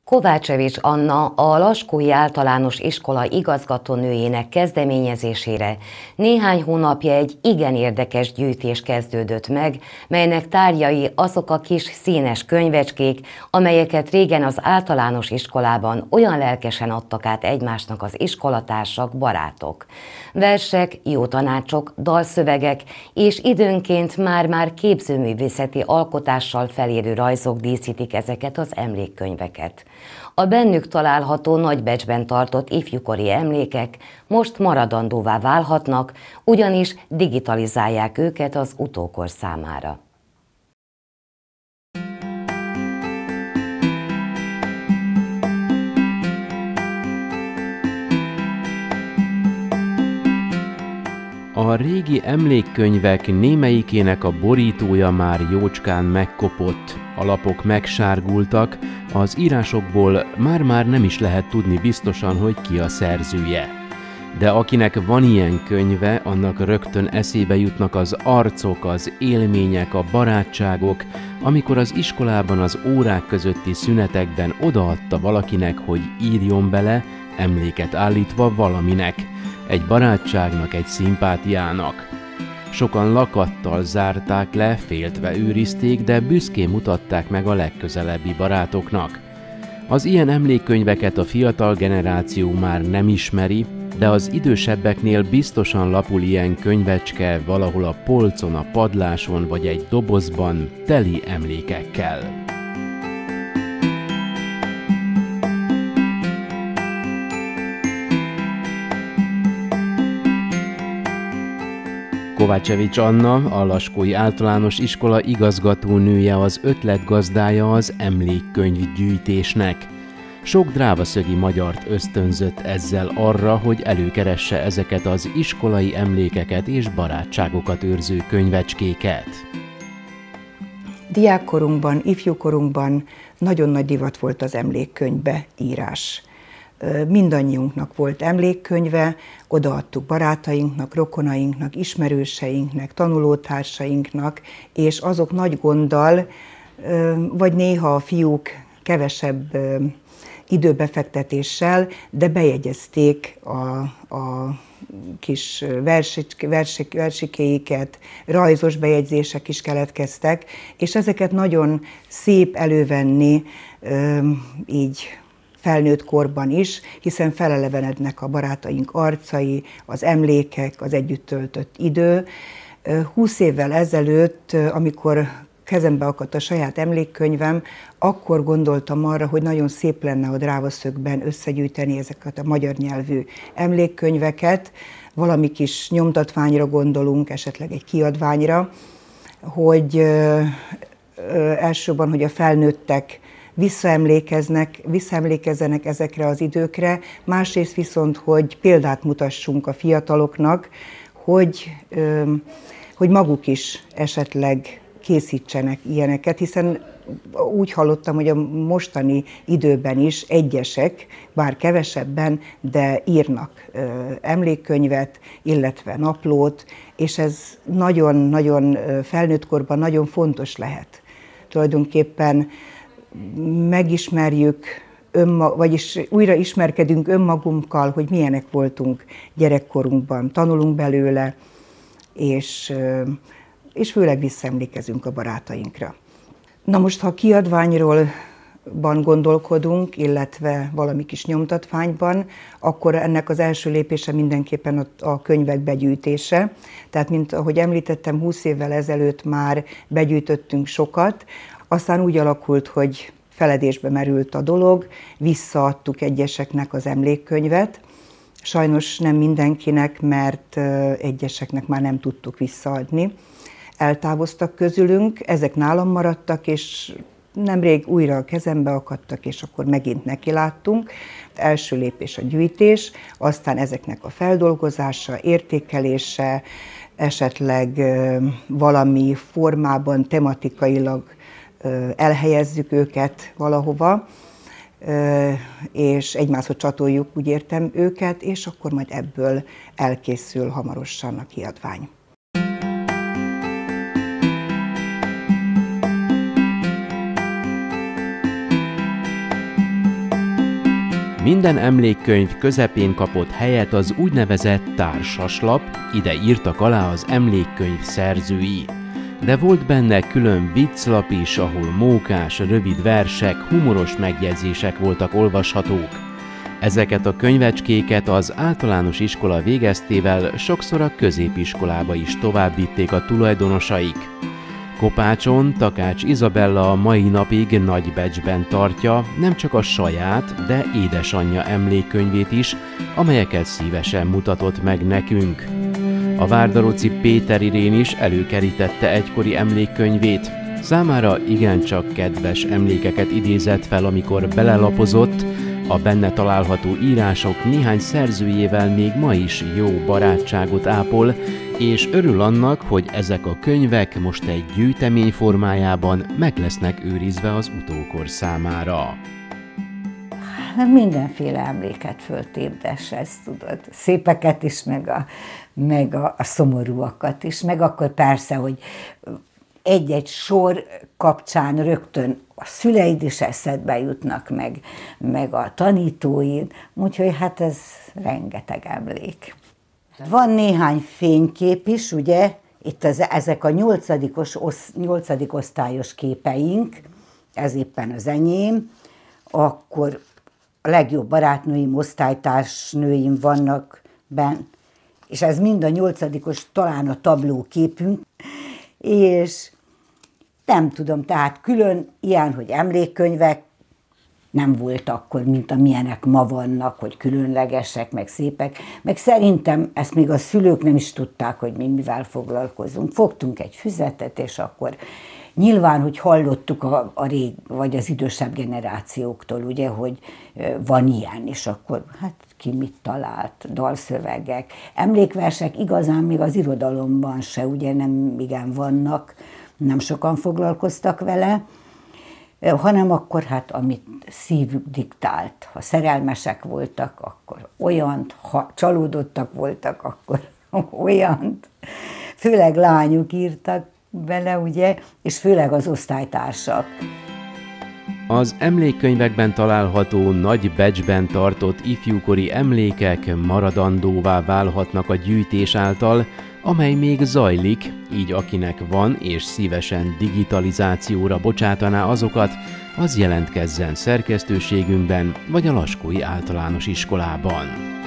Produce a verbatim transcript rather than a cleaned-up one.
Kovácsevics Anna, a Laskói Általános Iskola igazgatónőjének kezdeményezésére néhány hónapja egy igen érdekes gyűjtés kezdődött meg, melynek tárgyai azok a kis színes könyvecskék, amelyeket régen az általános iskolában olyan lelkesen adtak át egymásnak az iskolatársak, barátok. Versek, jó tanácsok, dalszövegek és időnként már-már képzőművészeti alkotással felérő rajzok díszítik ezeket az emlékkönyveket. A bennük található nagybecsben tartott ifjúkori emlékek most maradandóvá válhatnak, ugyanis digitalizálják őket az utókor számára. A régi emlékkönyvek némelyikének a borítója már jócskán megkopott, a lapok megsárgultak, az írásokból már-már nem is lehet tudni biztosan, hogy ki a szerzője. De akinek van ilyen könyve, annak rögtön eszébe jutnak az arcok, az élmények, a barátságok, amikor az iskolában az órák közötti szünetekben odaadta valakinek, hogy írjon bele, emléket állítva valaminek. Egy barátságnak, egy szimpátiának. Sokan lakattal zárták le, féltve őrizték, de büszkén mutatták meg a legközelebbi barátoknak. Az ilyen emlékkönyveket a fiatal generáció már nem ismeri, de az idősebbeknél biztosan lapul ilyen könyvecske valahol a polcon, a padláson vagy egy dobozban teli emlékekkel. Kovácsevics Anna, a Laskói Általános Iskola igazgatónője, az ötletgazdája az emlékkönyvgyűjtésnek. Sok drávaszögi magyart ösztönzött ezzel arra, hogy előkeresse ezeket az iskolai emlékeket és barátságokat őrző könyvecskéket. Diákkorunkban, ifjúkorunkban nagyon nagy divat volt az emlékkönyvbe írás. Mindannyiunknak volt emlékkönyve, odaadtuk barátainknak, rokonainknak, ismerőseinknek, tanulótársainknak, és azok nagy gonddal, vagy néha a fiúk kevesebb időbefektetéssel, de bejegyezték a, a kis versik, versik, versikéiket, rajzos bejegyzések is keletkeztek, és ezeket nagyon szép elővenni így felnőtt korban is, hiszen felelevenednek a barátaink arcai, az emlékek, az együtt töltött idő. Húsz évvel ezelőtt, amikor kezembe akadt a saját emlékkönyvem, akkor gondoltam arra, hogy nagyon szép lenne a drávaszögben összegyűjteni ezeket a magyar nyelvű emlékkönyveket, valami kis nyomtatványra gondolunk, esetleg egy kiadványra, hogy ö, ö, elsősorban, hogy a felnőttek visszaemlékeznek, visszaemlékezzenek ezekre az időkre, másrészt viszont, hogy példát mutassunk a fiataloknak, hogy, hogy maguk is esetleg készítsenek ilyeneket, hiszen úgy hallottam, hogy a mostani időben is egyesek, bár kevesebben, de írnak emlékkönyvet, illetve naplót, és ez nagyon-nagyon felnőttkorban nagyon fontos lehet. Tulajdonképpen megismerjük, önma, vagyis újra ismerkedünk önmagunkkal, hogy milyenek voltunk gyerekkorunkban, tanulunk belőle, és, és főleg visszaemlékezünk a barátainkra. Na most, ha kiadványról gondolkodunk, illetve valami kis nyomtatványban, akkor ennek az első lépése mindenképpen a, a könyvek begyűjtése. Tehát, mint ahogy említettem, húsz évvel ezelőtt már begyűjtöttünk sokat, aztán úgy alakult, hogy feledésbe merült a dolog, visszaadtuk egyeseknek az emlékkönyvet. Sajnos nem mindenkinek, mert egyeseknek már nem tudtuk visszaadni. Eltávoztak közülünk, ezek nálam maradtak, és nemrég újra a kezembe akadtak, és akkor megint nekiláttunk. Első lépés a gyűjtés, aztán ezeknek a feldolgozása, értékelése, esetleg valami formában, tematikailag elhelyezzük őket valahova, és egymáshoz csatoljuk, úgy értem őket, és akkor majd ebből elkészül hamarosan a kiadvány. Minden emlékkönyv közepén kapott helyet az úgynevezett társaslap, ide írtak alá az emlékkönyv szerzői. De volt benne külön vicclap is, ahol mókás, rövid versek, humoros megjegyzések voltak olvashatók. Ezeket a könyvecskéket az általános iskola végeztével sokszor a középiskolába is továbbvitték a tulajdonosaik. Kopácson Takács Izabella a mai napig nagy becsben tartja nem csak a saját, de édesanyja emlékkönyvét is, amelyeket szívesen mutatott meg nekünk. A várdaroci Péter Irén is előkerítette egykori emlékkönyvét. Számára igencsak kedves emlékeket idézett fel, amikor belelapozott, a benne található írások néhány szerzőjével még ma is jó barátságot ápol, és örül annak, hogy ezek a könyvek most egy gyűjtemény formájában meg lesznek őrizve az utókor számára. Mindenféle emléket föltébdes, ezt tudod. Szépeket is, meg a, meg a, a szomorúakat is, meg akkor persze, hogy egy-egy sor kapcsán rögtön a szüleid is eszedbe jutnak, meg, meg a tanítóid, úgyhogy hát ez rengeteg emlék. Van néhány fénykép is, ugye, itt az, ezek a nyolcadikos, osz, nyolcadik osztályos képeink, ez éppen az enyém, akkor a legjobb barátnőim, osztálytársnőim vannak benn, és ez mind a nyolcadikos, talán a tablóképünk, és nem tudom, tehát külön ilyen, hogy emlékkönyvek nem volt akkor, mint amilyenek ma vannak, hogy különlegesek, meg szépek, meg szerintem ezt még a szülők nem is tudták, hogy mi mivel foglalkozunk. Fogtunk egy füzetet, és akkor nyilván, hogy hallottuk a, a rég, vagy az idősebb generációktól, ugye, hogy van ilyen, és akkor hát ki mit talált, dalszövegek, emlékversek igazán még az irodalomban se, ugye nem igen vannak, nem sokan foglalkoztak vele, hanem akkor hát, amit szívük diktált. Ha szerelmesek voltak, akkor olyant, ha csalódottak voltak, akkor olyant. Főleg lányok írtak bele, ugye, és főleg az osztálytársak. Az emlékkönyvekben található nagy becsben tartott ifjúkori emlékek maradandóvá válhatnak a gyűjtés által, amely még zajlik, így akinek van és szívesen digitalizációra bocsátaná azokat, az jelentkezzen szerkesztőségünkben vagy a Laskói Általános Iskolában.